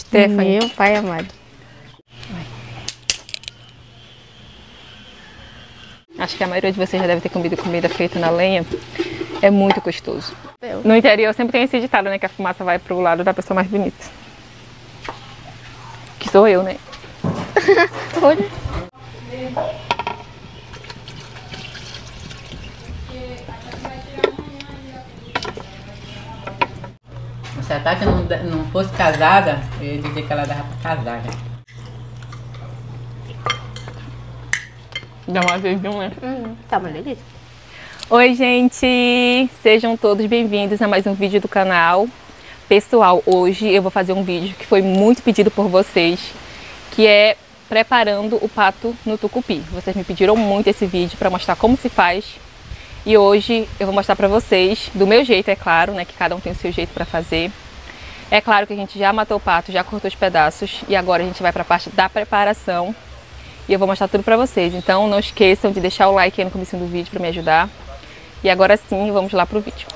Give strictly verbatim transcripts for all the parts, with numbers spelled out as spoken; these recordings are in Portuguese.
Stephanie. Meu pai amado. Acho que a maioria de vocês já deve ter comido comida feita na lenha. É muito gostoso. Eu. No interior sempre tem esse ditado, né? Que a fumaça vai pro lado da pessoa mais bonita. Que sou eu, né? Olha. Se a Tati não, não fosse casada, eu ia dizer que ela dava pra casar. Né? Dá uma vez de um, né? Hum, tá uma delícia. Oi, gente! Sejam todos bem-vindos a mais um vídeo do canal. Pessoal, hoje eu vou fazer um vídeo que foi muito pedido por vocês, que é preparando o pato no tucupi. Vocês me pediram muito esse vídeo para mostrar como se faz. E hoje eu vou mostrar para vocês, do meu jeito, é claro, né? Que cada um tem o seu jeito para fazer. É claro que a gente já matou o pato, já cortou os pedaços e agora a gente vai para a parte da preparação. E eu vou mostrar tudo pra vocês, então não esqueçam de deixar o like aí no começo do vídeo pra me ajudar. E agora sim, vamos lá pro vídeo.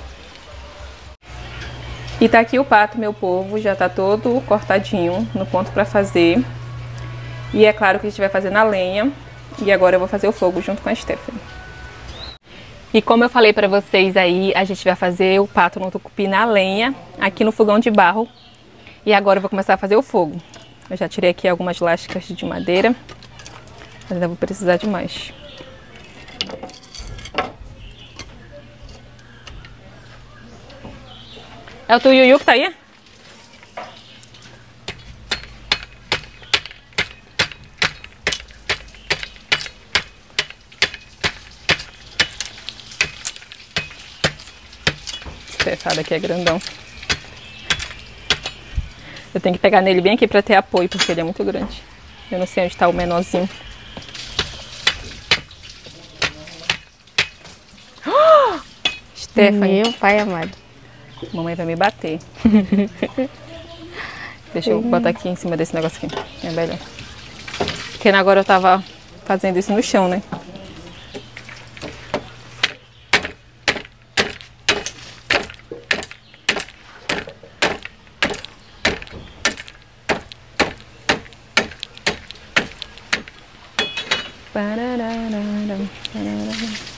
E tá aqui o pato, meu povo, já tá todo cortadinho no ponto pra fazer. E é claro que a gente vai fazer na lenha. E agora eu vou fazer o fogo junto com a Stephanie. E como eu falei pra vocês aí, a gente vai fazer o pato no tucupi na lenha, aqui no fogão de barro. E agora eu vou começar a fazer o fogo. Eu já tirei aqui algumas lascas de madeira. Mas ainda vou precisar de mais. É o teu Yuyu que tá aí? Esse tefado aqui é grandão. Eu tenho que pegar nele bem aqui pra ter apoio, porque ele é muito grande. Eu não sei onde tá o menorzinho. Stephanie. Meu pai amado. Mamãe vai me bater. Deixa eu botar aqui em cima desse negócio aqui. É melhor. Porque agora eu tava fazendo isso no chão, né? Pararara, pararara.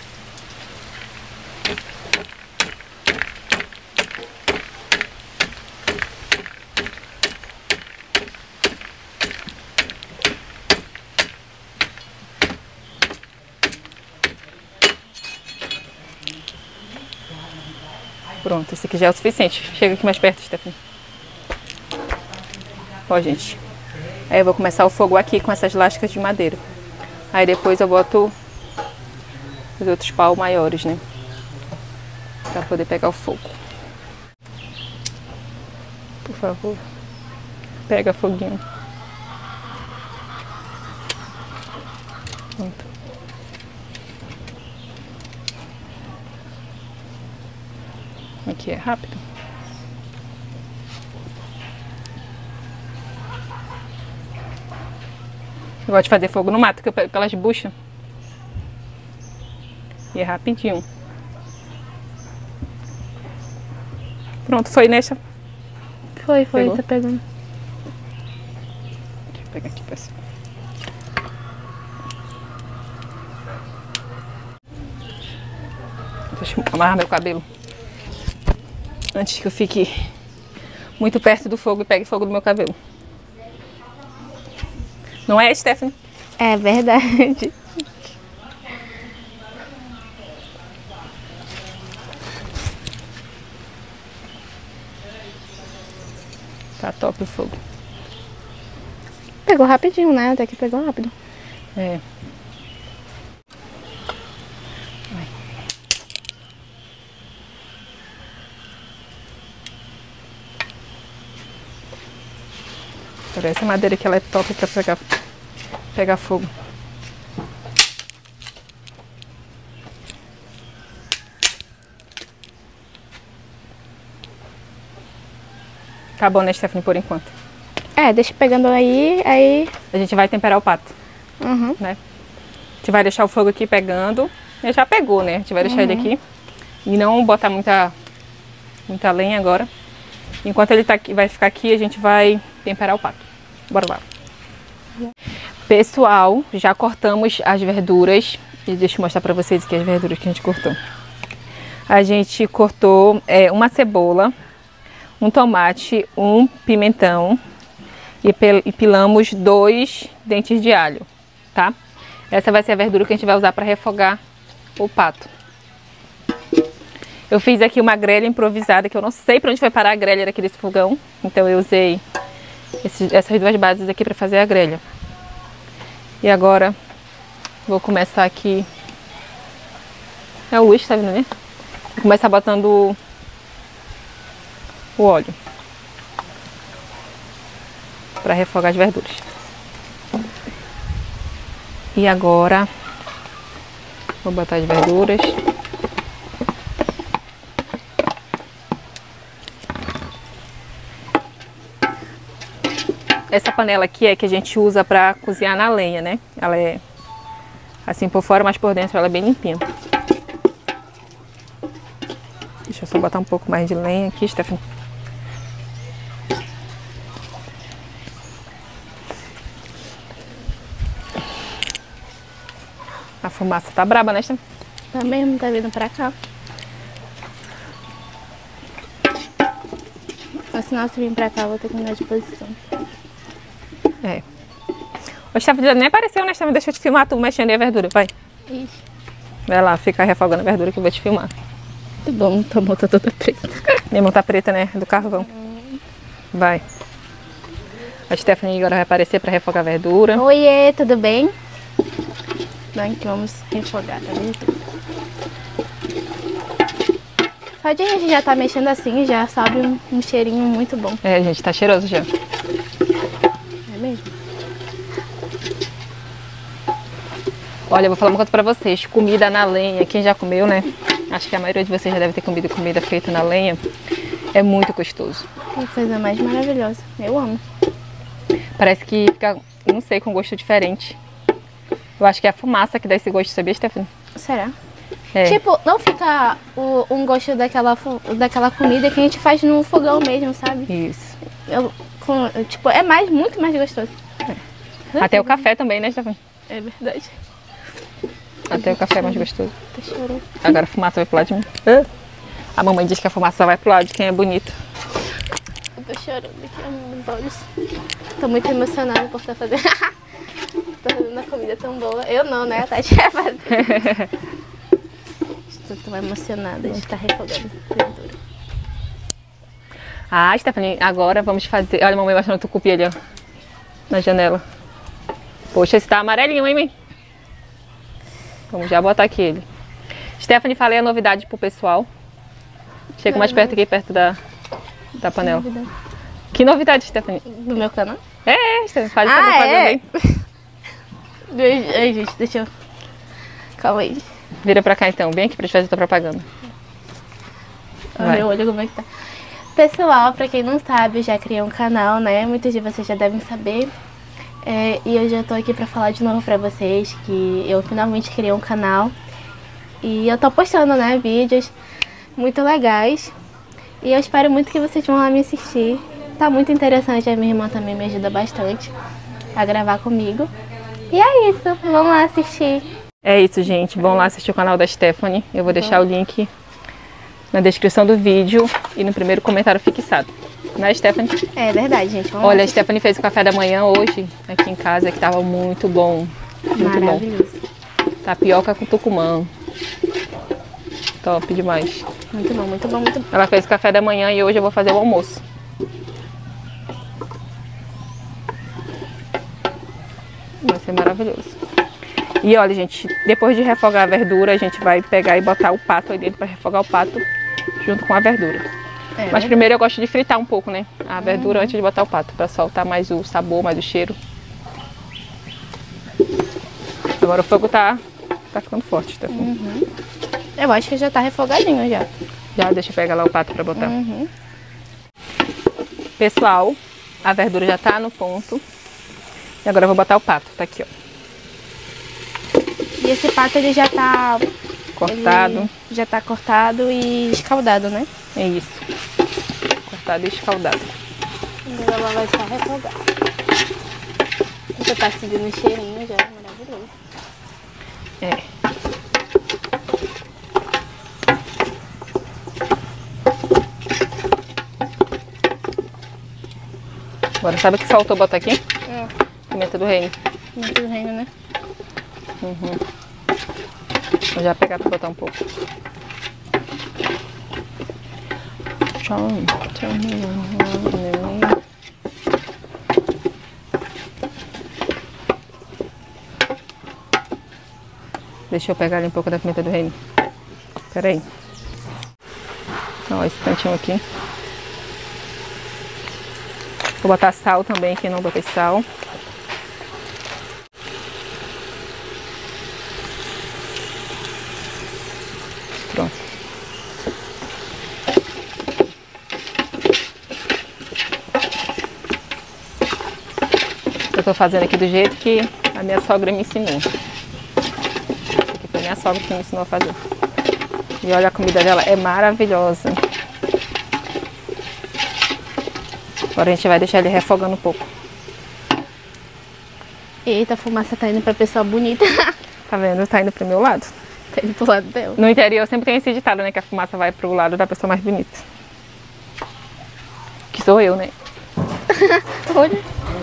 Pronto, esse aqui já é o suficiente. Chega aqui mais perto, Stephanie. Ó, gente. Aí eu vou começar o fogo aqui com essas lascas de madeira. Aí depois eu boto os outros paus maiores, né? Pra poder pegar o fogo. Por favor. Pega foguinho. Pronto. Aqui é rápido. Eu gosto de fazer fogo no mato, que eu pego aquelas buchas. E é rapidinho. Pronto, foi nessa. Foi, foi, Pegou? tá pegando. Deixa eu pegar aqui, pessoal. Deixa eu amarrar meu cabelo. Antes que eu fique muito perto do fogo e pegue fogo no meu cabelo. Não é, Stephanie? É verdade. Tá top o fogo. Pegou rapidinho, né? Até que pegou rápido. É. Essa madeira aqui, ela é top pra pegar, pegar fogo. Tá bom, né, Stephanie, por enquanto. É, deixa pegando aí, aí... A gente vai temperar o pato, Uhum. né? A gente vai deixar o fogo aqui pegando. Ele já pegou, né? A gente vai deixar Uhum. ele aqui. E não botar muita, muita lenha agora. Enquanto ele tá aqui, vai ficar aqui, a gente vai temperar o pato. Bora lá. Pessoal, já cortamos as verduras. E deixa eu mostrar pra vocês aqui as verduras que a gente cortou. A gente cortou é, uma cebola, um tomate, um pimentão e, e pilamos dois dentes de alho, tá? Essa vai ser a verdura que a gente vai usar para refogar o pato. Eu fiz aqui uma grelha improvisada, que eu não sei para onde foi parar a grelha daquele fogão. Então eu usei esses, essas duas bases aqui para fazer a grelha. E agora vou começar aqui. É o Luiz, tá vendo, né? Vou começar botando o óleo para refogar as verduras. E agora vou botar as verduras. Essa panela aqui é que a gente usa para cozinhar na lenha, né? Ela é assim por fora, mas por dentro ela é bem limpinha. Deixa eu só botar um pouco mais de lenha aqui, Stephanie. A fumaça tá braba, né, Stephanie? Tá mesmo, tá vindo pra cá. Mas senão se vir pra cá, eu vou ter que mudar de posição. É. O Stephanie nem apareceu, né, Stephanie? Deixa eu te filmar tu mexendo aí a verdura, vai. Ixi. Vai lá, fica refogando a verdura que eu vou te filmar. Muito bom, tua mão tá toda preta. Minha mão tá preta, né? Do carvão. Vai. A Stephanie agora vai aparecer pra refogar a verdura. Oiê, tudo bem? Então aqui vamos refogar a verdura. Só de a gente já tá mexendo assim, já sobe um, um cheirinho muito bom. É, gente, tá cheiroso já. É mesmo? Olha, eu vou falar uma coisa pra vocês. Comida na lenha, quem já comeu, né? Acho que a maioria de vocês já deve ter comido comida feita na lenha. É muito gostoso. Que coisa mais maravilhosa. Eu amo. Parece que fica, não sei, com gosto diferente. Eu acho que é a fumaça que dá esse gosto, sabia, Stephanie? Será? É. Tipo, não fica o, um gosto daquela, fu- daquela comida que a gente faz no fogão mesmo, sabe? Isso. Eu, com- eu, tipo, é mais, muito mais gostoso. Até o café também, né, Stephanie? É verdade. Até o café é mais gostoso. Tá chorando. Agora a fumaça vai pro lado de mim. A mamãe diz que a fumaça vai pro lado de quem é bonito. Eu tô chorando aqui nos olhos. Tô muito emocionada por estar fazendo. Tô fazendo uma comida tão boa. Eu não, né? A Tati vai fazer. Estou tão emocionada de estar refogando a verdura. Ah, Stephanie, agora vamos fazer... Olha a mamãe baixando o tucupi ali, ó. Na janela. Poxa, esse tá amarelinho, hein, mãe? Vamos já botar aqui ele. Stephanie, falei a novidade pro pessoal. Chega mais perto aqui, perto da, da panela. Novidade. Que novidade, Stephanie? Do meu canal? É, Stephanie, faz essa Ah, propaganda é? aí. Ai, gente, deixa eu... Calma aí. Vira pra cá então, bem aqui pra gente fazer a tua propaganda. Olha Vai. meu olho como é que tá. Pessoal, pra quem não sabe, eu já criei um canal, né? Muitos de vocês já devem saber. É, e eu já tô aqui pra falar de novo pra vocês que eu finalmente criei um canal. E eu tô postando, né, vídeos muito legais. E eu espero muito que vocês vão lá me assistir. Tá muito interessante, a minha irmã também me ajuda bastante a gravar comigo. E é isso, vamos lá assistir. É isso, gente. Vão lá assistir o canal da Stephanie. Eu vou deixar o link na descrição do vídeo e no primeiro comentário fixado. Né, Stephanie? É verdade, gente. Vamos Olha, a assistir. Stephanie fez o café da manhã hoje aqui em casa, que tava muito bom. Muito bom. Maravilhoso. Tapioca com tucumã. Top demais. Muito bom, muito bom, muito bom. Ela fez o café da manhã e hoje eu vou fazer o almoço. Vai ser maravilhoso. E olha, gente, depois de refogar a verdura, a gente vai pegar e botar o pato aí dentro para refogar o pato junto com a verdura. É, Mas primeiro eu gosto de fritar um pouco, né? A verdura antes de botar o pato, para soltar mais o sabor, mais o cheiro. Agora o fogo tá, tá ficando forte, tá? Uhum. Eu acho que já tá refogadinho já. Já deixa eu pegar lá o pato para botar. Uhum. Pessoal, a verdura já tá no ponto. E agora eu vou botar o pato, tá aqui, ó. E esse pato ele já tá Cortado. ele já tá cortado e escaldado, né? É isso. Cortado e escaldado. Agora ela vai só refogar. Você tá sentindo o cheirinho já, é maravilhoso. É. Agora, sabe o que faltou botar aqui? É. Pimenta do reino. Pimenta do reino, né? Uhum. Vou já pegar pra botar um pouco. Tchau, tchau. Deixa eu pegar ali um pouco da pimenta do reino. Pera aí. Ó, esse tantinho aqui. Vou botar sal também, que não botei sal. Pronto. Eu tô fazendo aqui do jeito que a minha sogra me ensinou. Aqui foi minha sogra que me ensinou a fazer. E olha, a comida dela é maravilhosa. Agora a gente vai deixar ele refogando um pouco. Eita, a fumaça tá indo pra pessoa bonita. Tá vendo? Tá indo pro meu lado. Tá indo pro lado dela. No interior sempre tem esse ditado, né? Que a fumaça vai pro lado da pessoa mais bonita. Que sou eu, né? Olha.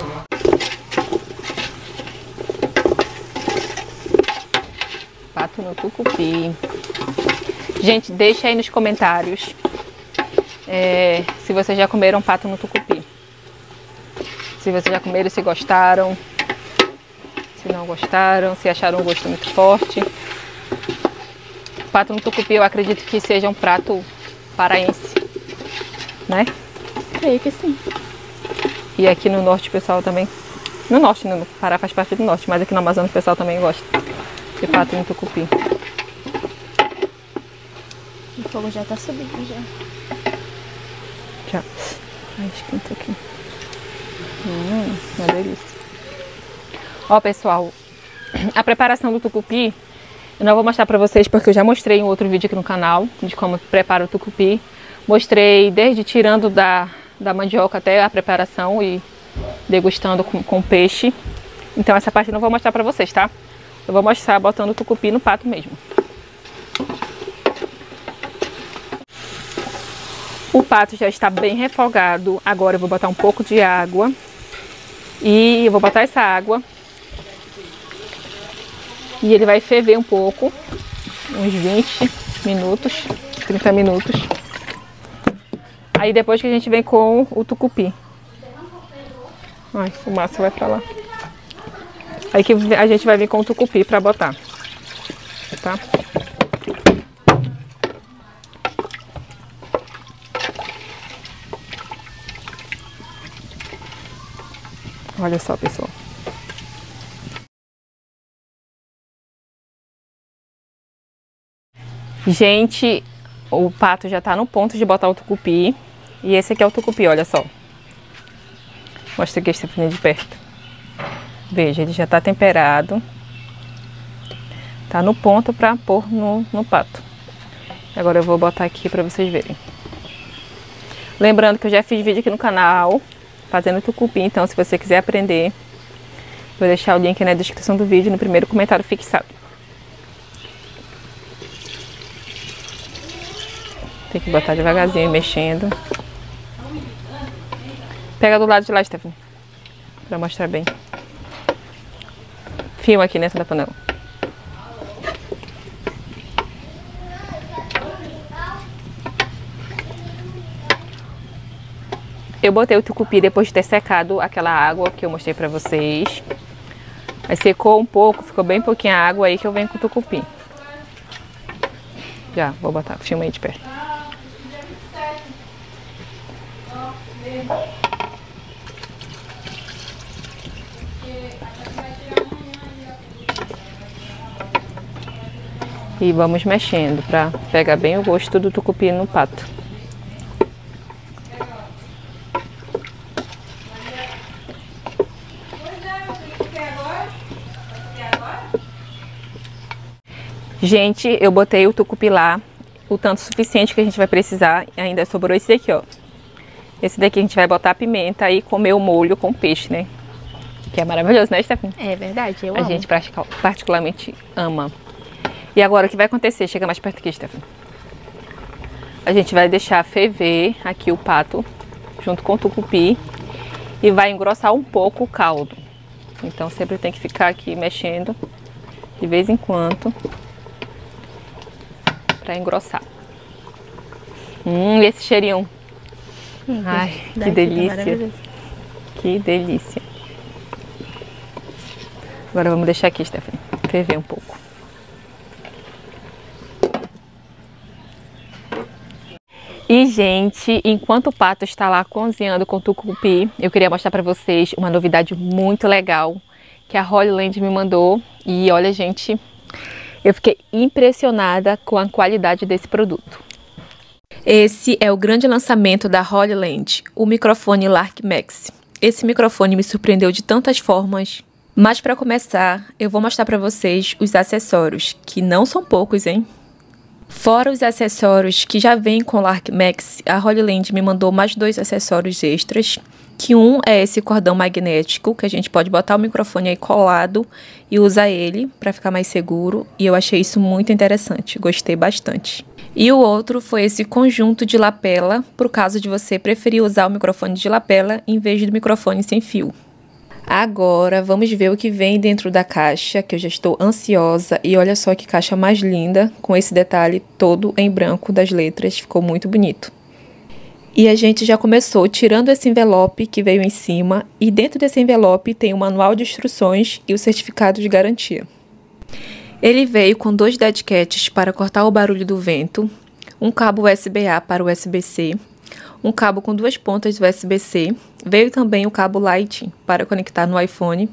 Pato no tucupi. Gente, deixa aí nos comentários é, se vocês já comeram pato no tucupi. Se vocês já comeram, se gostaram. Se não gostaram, se acharam um gosto muito forte. Pato no tucupi eu acredito que seja um prato paraense, né? Creio que sim. E aqui no norte o pessoal também... No norte, no Pará faz parte do norte, mas aqui no Amazonas o pessoal também gosta de pato no tucupi. O fogo já tá subindo já. Já. Ai, esquenta aqui. Hum, uma delícia. Ó, pessoal, a preparação do tucupi eu não vou mostrar pra vocês porque eu já mostrei em outro vídeo aqui no canal de como prepara o tucupi. Mostrei desde tirando da, da mandioca até a preparação e degustando com, com peixe. Então essa parte eu não vou mostrar pra vocês, tá? Eu vou mostrar botando o tucupi no pato mesmo. O pato já está bem refogado. Agora eu vou botar um pouco de água. E eu vou botar essa água. E ele vai ferver um pouco. Uns vinte minutos. trinta minutos. Aí depois que a gente vem com o tucupi. Ai, fumaça vai pra lá. Aí que a gente vai vir com o tucupi pra botar. Tá? Olha só, pessoal. Gente, o pato já tá no ponto de botar o tucupi. E esse aqui é o tucupi, olha só. Mostra aqui esse de perto. Veja, ele já tá temperado. Tá no ponto pra pôr no, no pato. Agora eu vou botar aqui pra vocês verem. Lembrando que eu já fiz vídeo aqui no canal fazendo tucupi, então se você quiser aprender, vou deixar o link na descrição do vídeo, no primeiro comentário fixado. Tem que botar devagarzinho, mexendo. Pega do lado de lá, Stephanie, pra mostrar bem. Filma aqui dentro da panela. Eu botei o tucupi depois de ter secado aquela água que eu mostrei pra vocês. Aí secou um pouco, ficou bem pouquinha água, aí que eu venho com o tucupi. Já, vou botar, filma aí de perto. E vamos mexendo pra pegar bem o gosto do tucupi no pato. Gente, eu botei o tucupi lá, o tanto suficiente que a gente vai precisar. Ainda sobrou esse daqui, ó. Esse daqui a gente vai botar a pimenta e comer o molho com peixe, né? Que é maravilhoso, né, Stephanie? É verdade, eu a amo. A gente particularmente ama. E agora o que vai acontecer? Chega mais perto aqui, Stephanie. A gente vai deixar ferver aqui o pato junto com o tucupi e vai engrossar um pouco o caldo. Então sempre tem que ficar aqui mexendo de vez em quando para engrossar. Hum, esse cheirinho. Hum, Ai, que delícia. Que delícia. Agora vamos deixar aqui, Stephanie, ferver um pouco. E, gente, enquanto o pato está lá cozinhando com o tucupi, eu queria mostrar para vocês uma novidade muito legal que a Holy Land me mandou. E olha, gente, eu fiquei impressionada com a qualidade desse produto. Esse é o grande lançamento da Holy Land, o microfone Lark Max. Esse microfone me surpreendeu de tantas formas. Mas para começar, eu vou mostrar para vocês os acessórios, que não são poucos, hein? Fora os acessórios que já vêm com o Lark Max, a Holy Land me mandou mais dois acessórios extras, que um é esse cordão magnético, que a gente pode botar o microfone aí colado e usar ele para ficar mais seguro, e eu achei isso muito interessante, gostei bastante. E o outro foi esse conjunto de lapela, para o caso de você preferir usar o microfone de lapela em vez do microfone sem fio. Agora vamos ver o que vem dentro da caixa, que eu já estou ansiosa. E olha só que caixa mais linda, com esse detalhe todo em branco das letras, ficou muito bonito. E a gente já começou tirando esse envelope que veio em cima, e dentro desse envelope tem o manual de instruções e o certificado de garantia. Ele veio com dois dead cats para cortar o barulho do vento, um cabo U S B A para U S B C, um cabo com duas pontas U S B C, veio também o cabo Lightning para conectar no iPhone.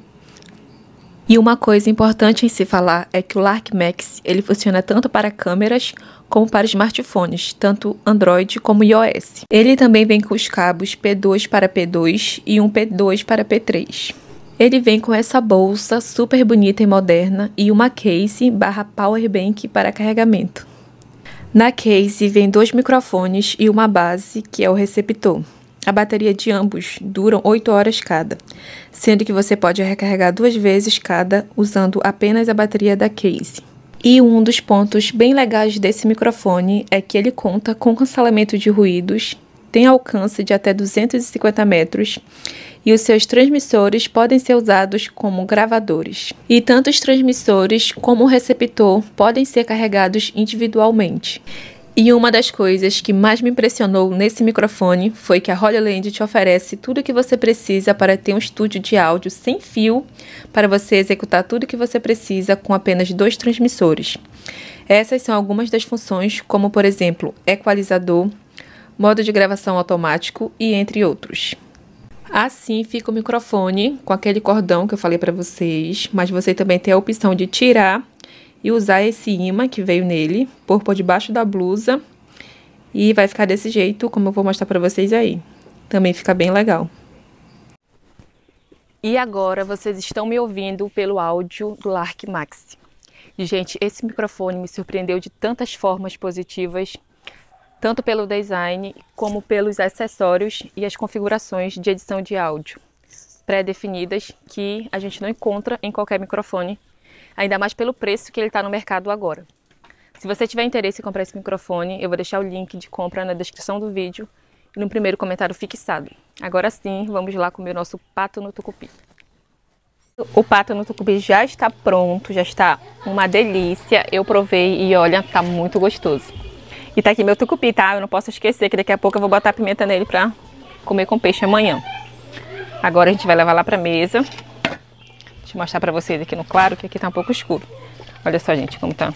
E uma coisa importante em se falar é que o Lark Max ele funciona tanto para câmeras como para smartphones, tanto Android como iOS. Ele também vem com os cabos P dois para P dois e um P dois para P três. Ele vem com essa bolsa super bonita e moderna e uma case barra powerbank para carregamento. Na case vem dois microfones e uma base, que é o receptor. A bateria de ambos duram oito horas cada, sendo que você pode recarregar duas vezes cada usando apenas a bateria da case. E um dos pontos bem legais desse microfone é que ele conta com cancelamento de ruídos, tem alcance de até duzentos e cinquenta metros e os seus transmissores podem ser usados como gravadores. E tanto os transmissores como o receptor podem ser carregados individualmente. E uma das coisas que mais me impressionou nesse microfone foi que a Holy Land te oferece tudo o que você precisa para ter um estúdio de áudio sem fio, para você executar tudo o que você precisa com apenas dois transmissores. Essas são algumas das funções, como por exemplo, equalizador, modo de gravação automático e entre outros. Assim fica o microfone com aquele cordão que eu falei para vocês, mas você também tem a opção de tirar e usar esse imã que veio nele, pôr por debaixo da blusa e vai ficar desse jeito, como eu vou mostrar para vocês aí. Também fica bem legal. E agora vocês estão me ouvindo pelo áudio do Lark Max. E, gente, esse microfone me surpreendeu de tantas formas positivas, tanto pelo design como pelos acessórios e as configurações de edição de áudio pré-definidas que a gente não encontra em qualquer microfone, ainda mais pelo preço que ele está no mercado agora. Se você tiver interesse em comprar esse microfone, eu vou deixar o link de compra na descrição do vídeo e no primeiro comentário fixado. Agora sim, vamos lá comer o nosso pato no tucupi. O pato no tucupi já está pronto, já está uma delícia. Eu provei e olha, tá muito gostoso. E tá aqui meu tucupi, tá? Eu não posso esquecer que daqui a pouco eu vou botar pimenta nele pra comer com peixe amanhã. Agora a gente vai levar lá pra mesa. Deixa eu mostrar pra vocês aqui no claro, que aqui tá um pouco escuro. Olha só, gente, como tá.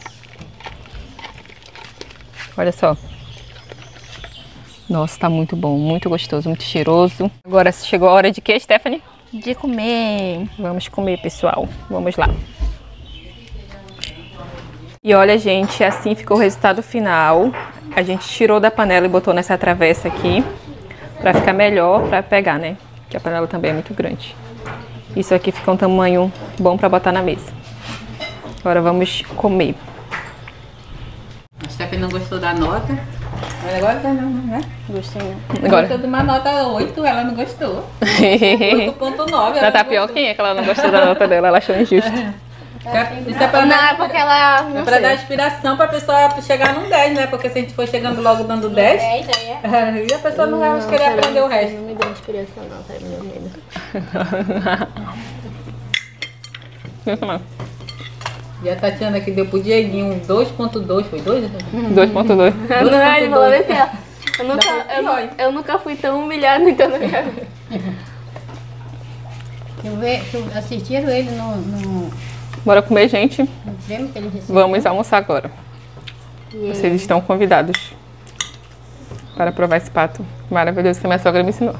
Olha só. Nossa, tá muito bom, muito gostoso, muito cheiroso. Agora chegou a hora de quê, Stephanie? De comer. Vamos comer, pessoal. Vamos lá. E olha, gente, assim ficou o resultado final. A gente tirou da panela e botou nessa travessa aqui, pra ficar melhor pra pegar, né? Porque a panela também é muito grande. Isso aqui fica um tamanho bom pra botar na mesa. Agora vamos comer. A Stephanie não gostou da nota, Mas agora tá não, né? Gostinho. Agora. Gostou de uma nota oito, ela não gostou. oito ponto nove. Ela tá piorquinha, que ela não gostou da nota dela, ela achou injusto. Isso é pra, Não, dar, é porque ela. Não é pra sei. dar inspiração pra pessoa chegar num dez, né? Porque se a gente for chegando logo dando dez, dez, aí é. e a pessoa não vai mais querer sério, aprender o sério, resto. Não me deu inspiração, não, sério, me deu medo. Pensa mais. E a Tatiana que deu pro Dieguinho dois ponto dois, foi dois? dois ponto dois. Não, ele falou assim, ó. Eu nunca, Dá pra eu, pior, nu- eu nunca fui tão humilhada, então não quero. Eu, ve, eu assistiram ele no, no, Bora comer, gente. no prêmio que ele recebeu. Vamos almoçar agora. Vocês estão convidados para provar esse pato maravilhoso que minha sogra me ensinou.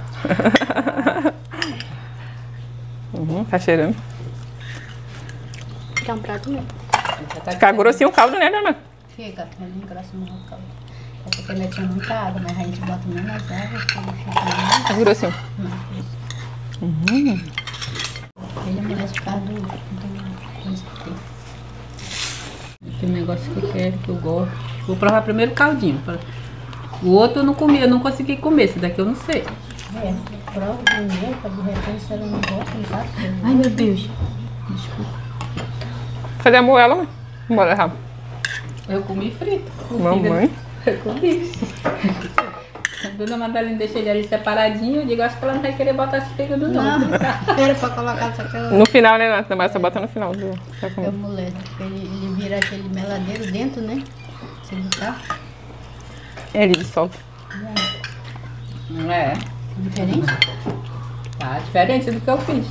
Uhum, tá cheirando. Quer um prato mesmo? Ficar grossinho o caldo, né, dona? Fica, é bem grosso no caldo. É porque ele tinha muita água, mas a gente bota menos água, porque ele fica Tá grossinho. menos. Ele amolece por causa do, do coisa que tem. Tem um negócio que eu quero, que eu gosto. Vou provar primeiro o caldinho. O outro eu não comi, eu não consegui comer. Esse daqui eu não sei. É, prova primeiro, pra de repente se ela não gosta, não passa. Ai, meu Deus. Desculpa. Cadê a moela, mãe? Bora errar. Eu comi frito. Mamãe. Eu comi. A dona Madalena deixou ele ali separadinho. Eu digo, acho que ela não vai querer botar esse fígado não. Não, era pra colocar só que eu, No final, né, Nata? Mas só bota no final. Do... Tá eu com... moleste, porque ele, ele vira aquele meladeiro dentro, né? Se botar, É, ele dissolve. Não é? diferente. Tá diferente do que eu fiz.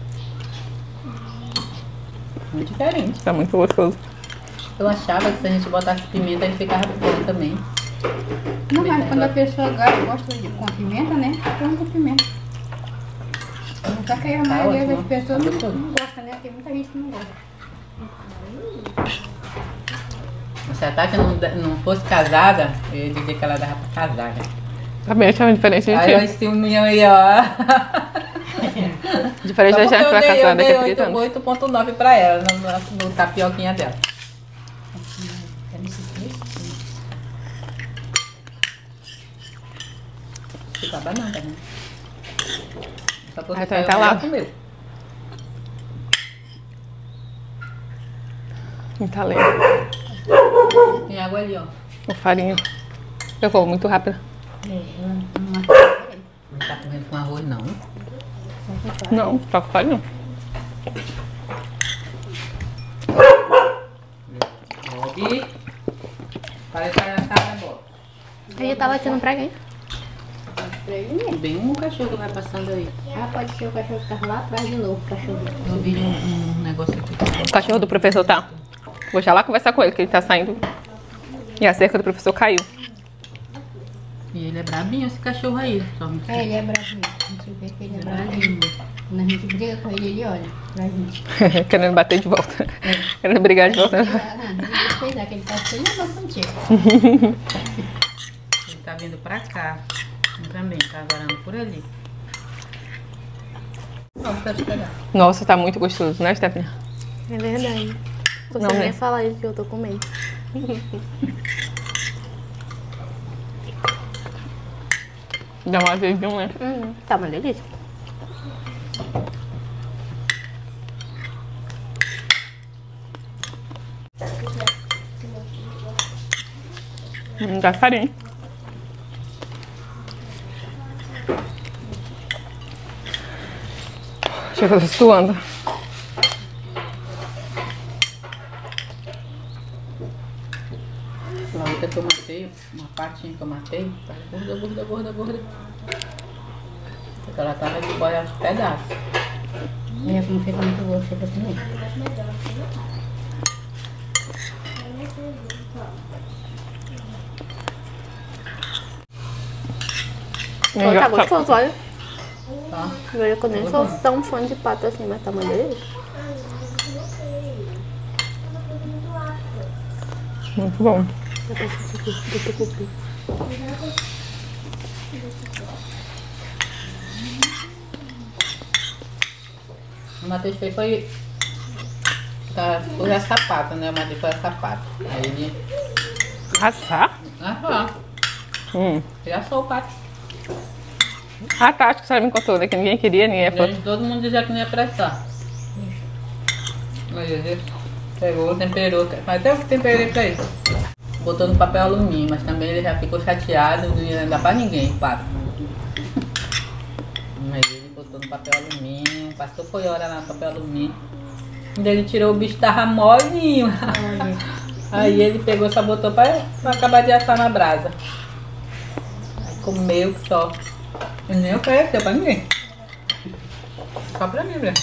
Muito diferente. Tá muito gostoso. Eu achava que se a gente botasse pimenta ele ficava bom também. Não, mas quando a pessoa gosta gosta de com pimenta, né? Põe com pimenta. Só que a maioria ótimo. das pessoas Tá não, gostoso. não gosta, né? Tem muita gente que não gosta. Se a Tati não, não fosse casada, eu ia dizer que ela dava pra casar. Né? Tá bem, achando diferente, Aí gente. esse ciúminho aí, ó. Diferente Só da gente porque que vai eu dei, casar eu daqui dei a trinta anos. oito ponto nove pra ela no, no tapioquinha dela. É nesse texto. Fica a banana, né? Só porque Ah, tá saiu entalado. melhor que o meu. Muita lenha. Tem água ali, ó. O farinha. Eu como muito rápido. É, ela não Não tá comendo com arroz, não. Não, só com farinha. Bob. Parece que ela tá boa. Aí eu tava batendo pra quem? pra ele mesmo. Bem um cachorro que vai passando aí. Ah, pode ser o cachorro que tava lá atrás de novo, o cachorro. Eu vi um, um negócio aqui. O cachorro do professor tá. Vou já lá conversar com ele, que ele tá saindo. E a cerca do professor caiu. E ele é brabinho, esse cachorro aí. Só me... É, ele é bravinho. A gente vê que ele é bravinho. brabinho. Quando a gente briga com ele, ele olha pra gente. Querendo bater de volta. Querendo brigar de volta. Ah, não gostei da que ele tá sem negócio contigo. Ele tá vindo pra cá. Também, tá varando por ali. Vamos pra te pegar. Nossa, tá muito gostoso, né, Stephanie? É verdade. Você Não, nem né? falar isso que eu tô comendo. Dá uma azedinho, né? Hum, tá uma delícia. Não dá farinha. Chega, eu tô suando. A outra que eu matei, uma partinha que eu matei, tá gorda, gorda, gorda, gorda. Porque ela tava de boia aos pedaços. É, como fica muito gosto, fica também. Pô, tá gostoso, olha. Tá? Eu que eu nem sou tão fã de pato assim, mas tá uma delícia. Muito bom. Do tucupi. O Matheus fez foi. Tá, foi a sapata, né? O Matheus foi a sapata. Aí ele. Assar? Aham. Hum. Já sou o pato. A tática que a senhora me contou, né? Que ninguém queria, ninguém ia falar. Todo mundo dizia que não ia prestar. Aí ele pegou, temperou. Mas até eu temperei pra ele. Botou no papel alumínio, mas também ele já ficou chateado, não ia dar pra ninguém, pato. Mas ele botou no papel alumínio, passou foi hora lá no papel alumínio. Quando ele tirou o bicho, tava molinho. Aí ele pegou, só botou pra, pra acabar de assar na brasa. Aí comeu que só. E nem ofereceu pra ninguém. Só pra mim mesmo.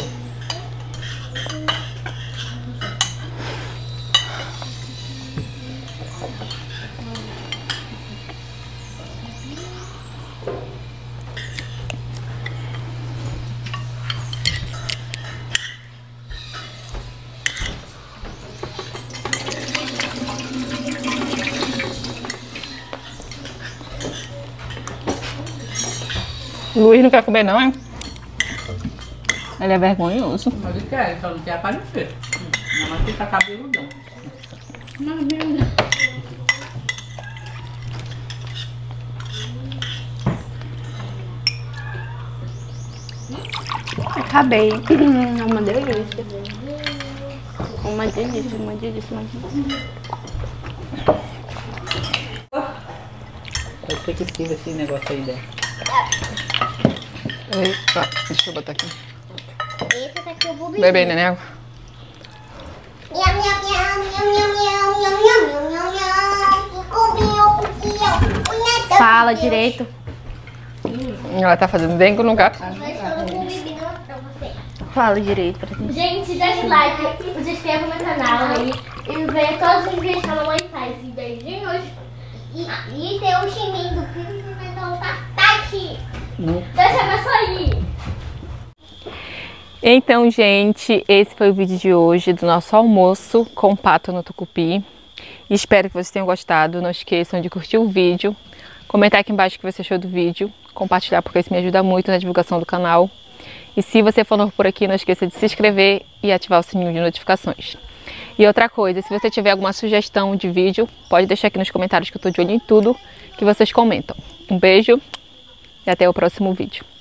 Luiz não quer comer não, hein? Ele é vergonhoso. Mas ele quer, só não quer aparecer. Minha mãe fica cabeludão. Acabei. É uma delícia. Uma delícia, uma delícia, uma delícia. Pode ser que sirva esse negócio aí dentro. Eita, deixa eu botar aqui. Esse daqui eu vou beber. Bebe, neném, água. Miau, miau, miau, miau, miau, miau, miau, miau, miau. Comeu, Fala direito. Ela tá fazendo bem com o lugar. Mas eu vou beber pra você. Fala direito pra gente. Gente, deixa o like, se inscreva no canal aí e veja todos os vídeos que a mamãe faz. E beijinhos. E, e tem o chininho do Príncipe, então tá, tá aqui. Hum. Deixa eu sorrir. Então, gente, esse foi o vídeo de hoje do nosso almoço com pato no tucupi. Espero que vocês tenham gostado. Não esqueçam de curtir o vídeo, comentar aqui embaixo o que você achou do vídeo, compartilhar porque isso me ajuda muito na divulgação do canal. E se você for novo por aqui, não esqueça de se inscrever e ativar o sininho de notificações. E outra coisa, se você tiver alguma sugestão de vídeo, pode deixar aqui nos comentários que eu tô de olho em tudo que vocês comentam. Um beijo e até o próximo vídeo.